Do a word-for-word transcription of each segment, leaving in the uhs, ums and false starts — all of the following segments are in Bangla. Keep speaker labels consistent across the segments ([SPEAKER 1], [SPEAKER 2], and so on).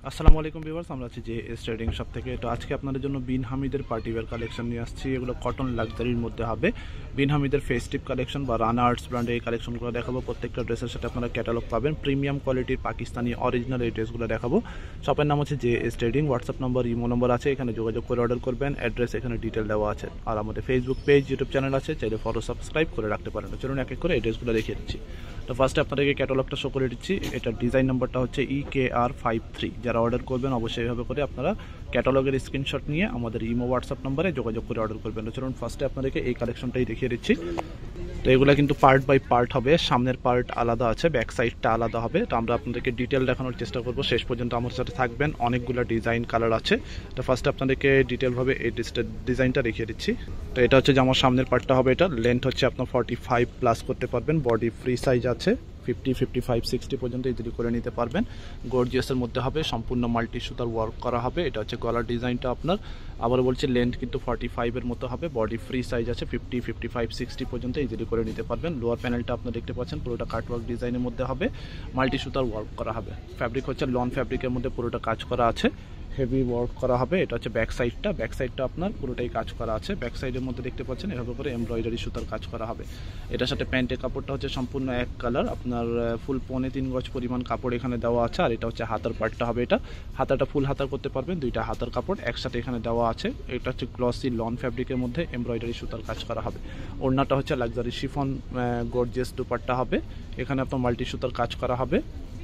[SPEAKER 1] আসসালামু আলাইকুম ভিউয়ার্স, আমরা আছি যে এস ট্রেডিং শপ থেকে। তো আজকে আপনাদের জন্য বিন হামিদের পার্টিওয়্যার কালেকশন নিয়ে আসছি। এগুলো কটন লাক্সারির মধ্যে হবে। বিন হামিদের ফেস্টিভ কালেকশন বা রানা আর্টস ব্র্যান্ডের এই কালেকশনগুলো দেখাবো। প্রত্যেকটা ড্রেসের সাথে আপনারা ক্যাটালগ পাবেন। প্রিমিয়াম কোয়ালিটির পাকিস্তানি অরিজিনাল এই ড্রেসগুলো দেখাবো। শপের নাম হচ্ছে যে S trading. WhatsApp number, imo number আছে, এখানে যোগাযোগ করে অর্ডার করবেন। অ্যাড্রেস এখানে ডিটেল দেওয়া আছে। আর আমাদের ফেসবুক পেজ, ইউটিউব চ্যানেল আছে, চাইলে ফলো সাবস্ক্রাইব করে রাখতে পারেন। চলুন এক এক করে এই ড্রেসগুলো দেখিয়ে দিচ্ছি। তো ফার্স্টে আপনাদেরকে ক্যাটালগটা শো করে দিচ্ছি। এটার ডিজাইন নাম্বারটা হচ্ছে E K R five three. যারা অর্ডার করবেন অবশ্যই এইভাবে করে আপনারা ক্যাটালগের স্ক্রিনশট নিয়ে আমাদের ইমো হোয়াটসঅ্যাপ নম্বরে যোগাযোগ করে অর্ডার করবেন। চলুন ফার্স্টে আপনাদেরকে এই কালেকশনটাই দেখিয়ে দিচ্ছি। তো এগুলো কিন্তু পার্ট বাই পার্ট হবে। সামনের পার্ট আলাদা আছে, ব্যাক সাইডটা আলাদা হবে। তো আমরা আপনাদেরকে ডিটেল দেখানোর চেষ্টা করব। শেষ পর্যন্ত আমার সাথে থাকবেন। অনেকগুলো ডিজাইন কালার আছে। তো ফার্স্টে আপনাদেরকে ডিটেলভাবে এই ডিজাইনটা দেখিয়ে দিচ্ছি। তো এটা হচ্ছে যে আমার সামনের পার্টটা হবে। এটা লেন্থ হচ্ছে আপনার ফর্টি ফাইভ প্লাস করতে পারবেন। বডি ফ্রি সাইজ আছে, ফিফটি ফিফটি ফাইভ সিক্সটি পর্যন্ত ইজিলি করে নিতে পারবেন। গর্জিয়াসের মধ্যে হবে, সম্পূর্ণ মাল্টি সুতার ওয়ার্ক করা হবে। এটা হচ্ছে গলার ডিজাইনটা আপনার। আবার বলছি লেন্থ কিন্তু ফর্টি ফাইভের মতো হবে। বডি ফ্রি সাইজ আছে, ফিফটি ফিফটি ফাইভ সিক্সটি পর্যন্ত ইজিলি করে নিতে পারবেন। লোয়ার প্যানেলটা আপনার দেখতে পাচ্ছেন পুরোটা কাটওয়ার্ক ডিজাইনের মধ্যে হবে, মাল্টি সুতার ওয়ার্ক করা হবে। ফ্যাব্রিক হচ্ছে লন ফ্যাব্রিকের মধ্যে পুরোটা কাজ করা আছে, হেভি ওয়ার্ক করা হবে। এটা হচ্ছে ব্যাক সাইডটা। ব্যাক সাইডটা আপনার পুরোটাই কাজ করা আছে। ব্যাক সাইডের মধ্যে দেখতে পাচ্ছেন এভাবে করে এমব্রয়ডারি সুতার কাজ করা হবে। এটার সাথে প্যান্টের কাপড়টা হচ্ছে সম্পূর্ণ এক কালার, আপনার ফুল পৌনে তিন গজ পরিমাণ কাপড় এখানে দেওয়া আছে। আর এটা হচ্ছে হাতার পার্টটা হবে। এটা হাতাটা ফুল হাতার করতে পারবেন, দুইটা হাতার কাপড় একসাথে এখানে দেওয়া আছে। এটা হচ্ছে গ্লসি লন ফ্যাব্রিকের মধ্যে এমব্রয়ডারি সুতার কাজ করা হবে। ওড়নাটা হচ্ছে লাক্সারি শিফন গর্জিয়াস দুপাট্টা হবে। এখানে আপনার মাল্টি সুতার কাজ করা হবে।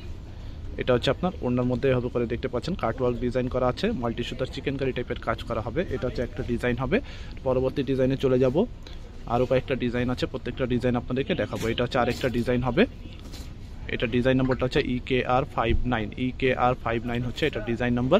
[SPEAKER 1] এটা হচ্ছে আপনার ওড়নার মধ্যে এভাবে করে দেখতে পাচ্ছেন কাটওয়ার্ক ডিজাইন করা আছে, মাল্টি সুতার চিকেন কারি টাইপের কাজ করা হবে। এটা হচ্ছে একটা ডিজাইন হবে। পরবর্তী ডিজাইনে চলে যাব। আরও কয়েকটা ডিজাইন আছে, প্রত্যেকটা ডিজাইন আপনাদেরকে দেখাবো। এটা হচ্ছে আরেকটা ডিজাইন হবে। এটা ডিজাইন নম্বরটা হচ্ছে E K R five nine. E K R five nine হচ্ছে এটা ডিজাইন নম্বর।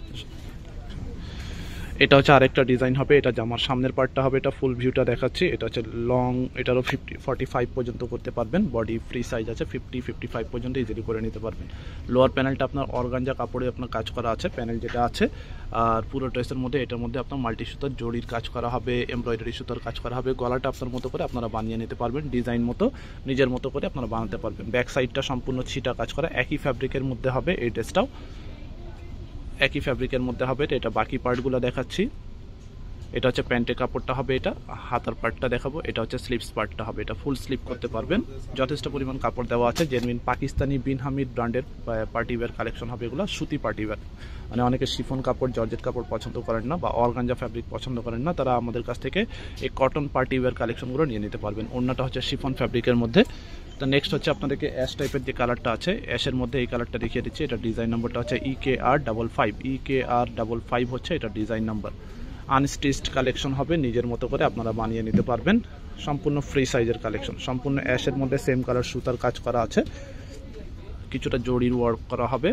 [SPEAKER 1] এটা হচ্ছে আরেকটা ডিজাইন হবে। এটা জামার সামনের পার্টটা হবে। এটা ফুল ভিউটা দেখাচ্ছি। এটা হচ্ছে লং, এটারও ফিফটি ফর্টি ফাইভ পর্যন্ত করতে পারবেন। বডি ফ্রি সাইজ আছে, ফিফটি ফিফটি ফাইভ পর্যন্ত ইজিলি করে নিতে পারবেন। লোয়ার প্যানেলটা আপনার অর্গানজা কাপড়ে আপনার কাজ করা আছে, প্যানেল যেটা আছে। আর পুরো ড্রেসের মধ্যে এটার মধ্যে আপনার মাল্টি সুতার জড়ির কাজ করা হবে, এমব্রয়ডারি সুতার কাজ করা হবে। গলাটা আপনার মতো করে আপনারা বানিয়ে নিতে পারবেন, ডিজাইন মতো নিজের মতো করে আপনারা বানাতে পারবেন। ব্যাক সাইডটা সম্পূর্ণ ছিটা কাজ করা, একই ফ্যাব্রিকের মধ্যে হবে। এই ড্রেসটাও একই ফ্যাব্রিকের মধ্যে হবে। এটা বাকি পার্টগুলো দেখাচ্ছি। এটা হচ্ছে প্যান্টের কাপড়টা হবে। এটা হাতার পার্টটা দেখাবো। এটা হচ্ছে স্লিভস পার্টটা হবে। এটা ফুল স্লিভ করতে পারবেন, যথেষ্ট পরিমাণ কাপড় দেওয়া আছে। জেনুইন পাকিস্তানি বিন হামিদ ব্র্যান্ডের পার্টিওয়্যার কালেকশন হবে এগুলো। সুতি পার্টিওয়্যার, মানে অনেকে শিফন কাপড়, জর্জেট কাপড় পছন্দ করেন না বা অর্গানজা ফ্যাব্রিক পছন্দ করেন না, তারা আমাদের কাছ থেকে এই কটন পার্টিওয়্যার কালেকশনগুলো নিয়ে নিতে পারবেন। ওড়নাটা হচ্ছে শিফন ফ্যাব্রিকের মধ্যে। তো নেক্সট হচ্ছে আপনাদেরকে অ্যাশ টাইপের যে কালারটা আছে, অ্যাশের মধ্যে এই কালারটা দেখিয়ে দিচ্ছি। এটা ডিজাইন নাম্বারটা হচ্ছে E K R double five. E K R double five হচ্ছে এটা ডিজাইন নাম্বার। আনস্টিচড কালেকশন হবে, নিজের মতো করে আপনারা বানিয়ে নিতে পারবেন। সম্পূর্ণ ফ্রি সাইজের কালেকশন। সম্পূর্ণ অ্যাশের মধ্যে সেম কালার সুতার কাজ করা আছে, কিছুটা জড়ির ওয়ার্ক করা হবে।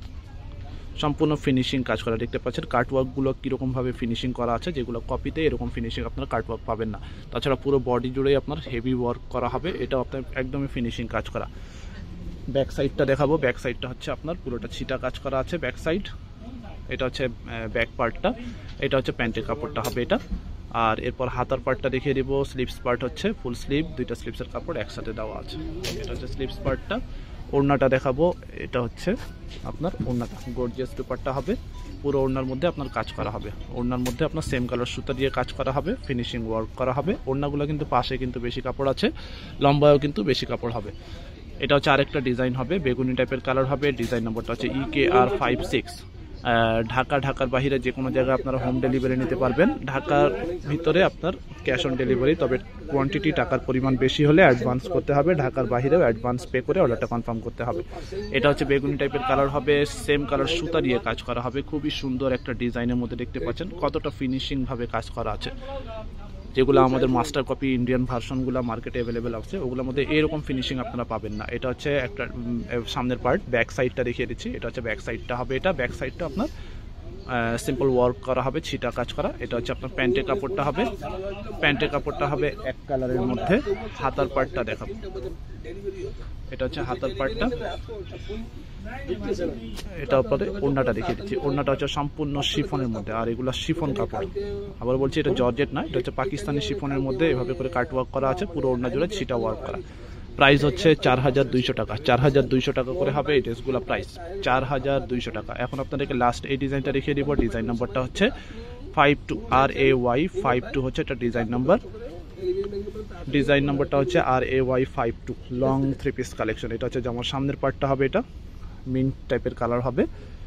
[SPEAKER 1] সম্পূর্ণ ফিনিশিং কাজ করা দেখতে পাচ্ছেন। কাটওয়ার্কগুলো কীরকমভাবে ফিনিশিং করা আছে, যেগুলো কপিতে এরকম ফিনিশিং আপনারা কাটওয়ার্ক পাবেন না। তাছাড়া পুরো বডি জুড়েই আপনার হেভি ওয়ার্ক করা হবে। এটাও আপনার একদমই ফিনিশিং কাজ করা। ব্যাক সাইডটা দেখাবো। ব্যাক সাইডটা হচ্ছে আপনার পুরোটা ছিটা কাজ করা আছে ব্যাক সাইড। এটা হচ্ছে ব্যাক পার্টটা। এটা হচ্ছে প্যান্টের কাপড়টা হবে এটা। আর এরপর হাতার পার্টটা দেখিয়ে দিব। স্লিভস পার্ট হচ্ছে ফুল স্লিভ, দুইটা স্লিভসের কাপড় একসাথে দেওয়া আছে। এটা হচ্ছে স্লিভস পার্টটা। ওড়নাটা দেখাবো। এটা হচ্ছে আপনার ওড়নাটা গর্জিয়াস দুপাট্টা হবে। পুরো ওড়নার মধ্যে আপনার কাজ করা হবে। ওড়নার মধ্যে আপনার সেম কালার সুতা দিয়ে কাজ করা হবে, ফিনিশিং ওয়ার্ক করা হবে। ওড়নাগুলো কিন্তু পাশে কিন্তু বেশি কাপড় আছে, লম্বায়ও কিন্তু বেশি কাপড় হবে। এটা হচ্ছে আরেকটা ডিজাইন হবে, বেগুনি টাইপের কালার হবে। ডিজাইন নম্বরটা হচ্ছে E K R five six. Dhaka, ঢাকার বাইরে যে কোনো জায়গায় আপনারা হোম ডেলিভারি নিতে পারবেন। ঢাকার ভিতরে আপনার ক্যাশ অন ডেলিভারি, তবে কোয়ান্টিটি টাকার পরিমাণ বেশি হলে অ্যাডভান্স করতে হবে। ঢাকার বাইরেও অ্যাডভান্স পে করে অর্ডারটা কনফার্ম করতে হবে। এটা হচ্ছে বেগুনি টাইপের কালার হবে, সেম কালার সুতা দিয়ে কাজ করা হবে। খুবই সুন্দর একটা ডিজাইনের মধ্যে দেখতে পাচ্ছেন কতটা ফিনিশিংভাবে কাজ করা আছে। যেগুলো আমাদের মাস্টার কপি ইন্ডিয়ান ভার্সনগুলো মার্কেটে অ্যাভেলেবেল আছে, ওগুলোর মধ্যে এরকম ফিনিশিং আপনারা পাবেন না। এটা হচ্ছে একটা সামনের পার্ট। ব্যাক সাইডটা দেখিয়ে দিচ্ছি। এটা হচ্ছে ব্যাক সাইডটা হবে। এটা ব্যাক সাইডটা আপনার সিম্পল ওয়ার্ক করা হবে, ছিটা কাজ করা। এটা হচ্ছে আপনার প্যান্টের কাপড়টা হবে। প্যান্টের কাপড়টা হবে এক কালারের মধ্যে। হাতার পার্টটা দেখাবো। এটা হচ্ছে হাতার পার্টটা। এটা পরে ওড়নাটা দেখিয়ে দিচ্ছি। ওড়নাটা হচ্ছে সম্পূর্ণ শিফনের মধ্যে, আর এগুলো শিফন কাপড়। আবার বলছি এটা জর্জেট না, এটা হচ্ছে পাকিস্তানি শিফনের মধ্যে এভাবে করে কাট ওয়ার্ক করা আছে। পুরো ওড়না জুড়ে ছিটা ওয়ার্ক করা। প্রাইস হচ্ছে চার হাজার দুইশো টাকা, চার হাজার দুইশো টাকা করে হবে এই ড্রেসগুলো প্রাইস, চার হাজার দুইশো টাকা। এখন আপনাদেরকে লাস্ট এই ডিজাইনটা দেখিয়ে দিব। ডিজাইন নাম্বারটা হচ্ছে five two, R A Y five two হচ্ছে এটা ডিজাইন নাম্বার। ডিজাইন নাম্বারটা হচ্ছে R A Y five two, long three piece collection. এটা হচ্ছে জামার সামনের পার্টটা হবে, এটা মিন্ট টাইপের কালার হবে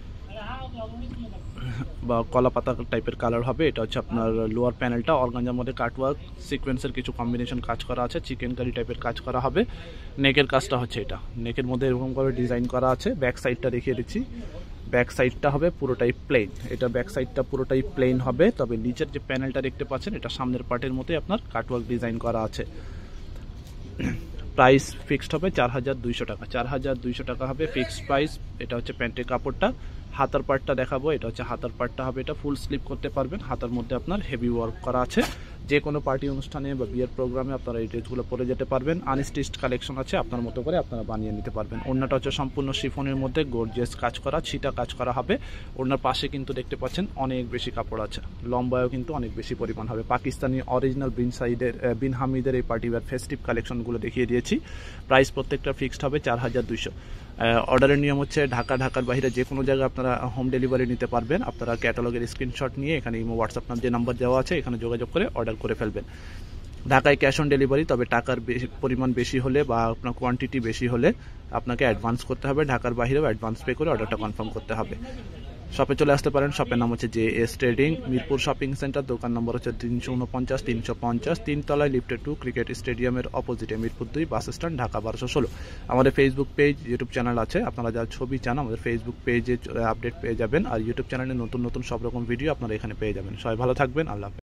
[SPEAKER 1] বা কলা পাতা টাইপের কালার হবে। এটা হচ্ছে আপনার লোয়ার প্যানেলটা অর্গানজার মধ্যে কাটওয়ার্ক সিকোয়েন্সের কিছু কম্বিনেশন কাজ করা আছে, চিকেন কারি টাইপের কাজ করা হবে। নেকের কাজটা হচ্ছে এটা, নেকের মধ্যে এরকম করে ডিজাইন করা আছে। ব্যাক সাইডটা দেখিয়ে দিচ্ছি, ব্যাক সাইডটা হবে পুরোটাই প্লেন, এটা ব্যাক সাইডটা পুরোটাই প্লেন হবে। তবে নিচের যে প্যানেলটা দেখতে পাচ্ছেন এটা সামনের পার্টের মধ্যে আপনার কাটওয়ার্ক ডিজাইন করা আছে। প্রাইস ফিক্সড হবে চার হাজার দুইশো টাকা, চার হাজার দুইশো টাকা হবে ফিক্সড প্রাইস। এটা হচ্ছে প্যান্টের কাপড়টা। হাতার পার্টটা দেখাবো, এটা হচ্ছে হাতার পার্টটা হবে, এটা ফুল স্লিপ করতে পারবেন। হাতার মধ্যে আপনার হেভি ওয়ার্ক করা আছে। যে কোনো পার্টি অনুষ্ঠানে বা বিয়ের প্রোগ্রামে আপনারা এই ড্রেসগুলো পরে যেতে পারবেন। আনস্টিচড কালেকশন আছে, আপনার মতো করে আপনারা বানিয়ে নিতে পারবেন। ওড়নাটা হচ্ছে সম্পূর্ণ শিফনের মধ্যে গর্জিয়াস কাজ করা, ছিটা কাজ করা হবে। ওড়নার পাশে কিন্তু দেখতে পাচ্ছেন অনেক বেশি কাপড় আছে, লম্বায়ও কিন্তু অনেক বেশি পরিমাণ হবে। পাকিস্তানি অরিজিনাল বিন সাইডের বিন হামিদের এই পার্টি ওয়্যার ফেস্টিভ কালেকশনগুলো দেখিয়ে দিয়েছি। প্রাইস প্রত্যেকটা ফিক্সড হবে চার হাজার দুইশো। অর্ডারের নিয়ম হচ্ছে ঢাকা, ঢাকার বাইরে যে কোনো জায়গায় আপনারা হোম ডেলিভারি নিতে পারবেন। আপনারা ক্যাটালগের স্ক্রিনশট নিয়ে এখানে ইমো হোয়াটসঅ্যাপ নাম যে নাম্বার দেওয়া আছে এখানে যোগাযোগ করে অর্ডার করে ফেলবেন। ঢাকায় ক্যাশ অন ডেলিভারি, তবে টাকার পরিমাণ বেশি হলে বা আপনার কোয়ান্টিটি বেশি হলে আপনাকে অ্যাডভান্স করতে হবে। ঢাকার বাইরেও অ্যাডভান্স পে করে অর্ডারটা কনফার্ম করতে হবে। শপে চলে আসতে পারেন। শপের নাম হচ্ছে J S trading, Mirpur shopping centre. দোকান নম্বর হচ্ছে তিনশো উনপঞ্চাশ তিনশো পঞ্চাশ, তিনতলায় লিফটেড টু, ক্রিকেট স্টেডিয়ামের অপোজিটে, মিরপুর দুই, বাস স্ট্যান্ড, ঢাকা বারোশো ষোলো। আমাদের ফেসবুক পেজ, ইউটিউব চ্যানেল আছে। আপনারা যারা ছবি চান আমাদের ফেসবুক পেজে আপডেট পেয়ে যাবেন, আর ইউটিউব চ্যানেলে নতুন নতুন সব রকম ভিডিও আপনারা এখানে পেয়ে যাবেন। সবাই ভালো থাকবেন, আল্লাহ হাফেজ।